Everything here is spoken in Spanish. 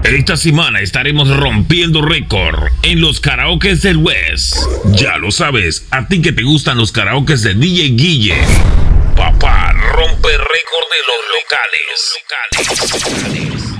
Esta semana estaremos rompiendo récord en los karaokes del West. Ya lo sabes, a ti que te gustan los karaokes de DJ Guille. Papá rompe récord de los locales.